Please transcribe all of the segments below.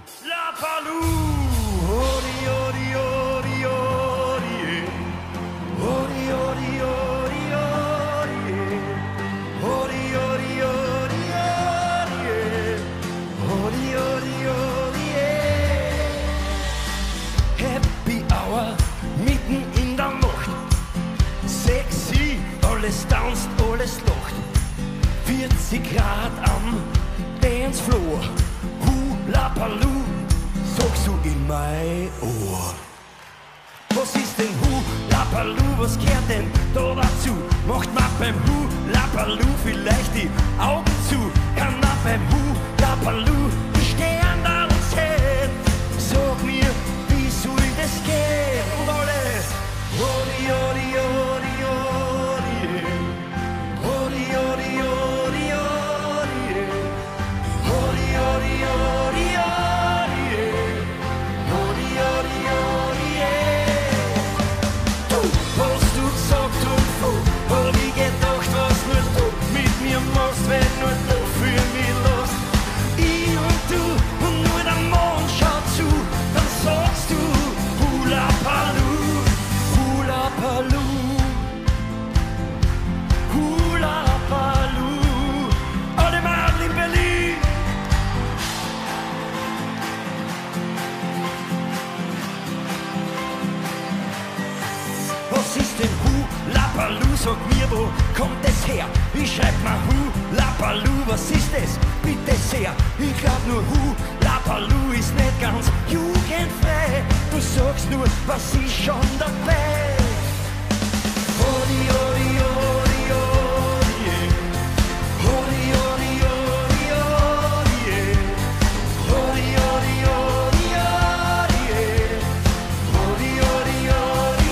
La Palou, odi, odi, odi, odi, odi, odi, odi, odi, odi, odi, odi, odi, odi, Happy Hour, mitten in der Nacht, sexy, alles tanzt, alles lacht, 40 Grad am Dancefloor, Hula Paloo, sagst du in mein Ohr. Was ist denn Hula Paloo, was gehört denn da dazu? Macht man beim Hula Paloo vielleicht die Augen zu? Kann man beim Hula Paloo die Sterne und sehen? Sag mir, wie soll das gehen? Und alle, odi, odi, odi, odi, odi, odi, odi, odi, odi, odi, odi, odi, odi, odi, Du hast du gesagt und froh, hab ich gedacht, was nur du mit mir machst, wenn nur du für mich lachst. Ich und du und nur der Mond schaut zu, dann sagst du Hula Paloo, Hula Paloo, Hula Paloo. Alle Mann in Berlin. Was ist denn Hula Paloo? Sag mir, wo kommt es her? Ich schreib mal Hula Paloo, was ist es? Bitte sehr. Ich glaub nur Hula Paloo ist nicht ganz jugendfrei. Du sagst nur, was ist schon dabei? Odi, odi, odi, odi, odi, odi, odi, odi, odi, odi, odi, odi, odi, odi,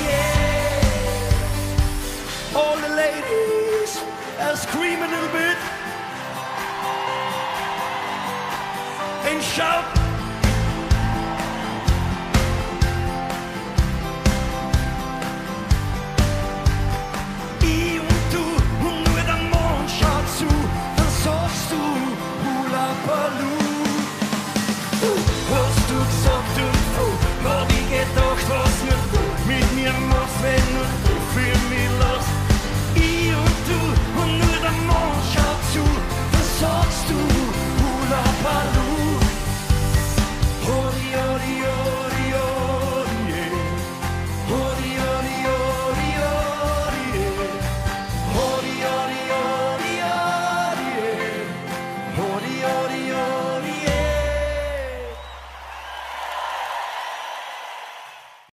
All the ladies scream a little bit and shout.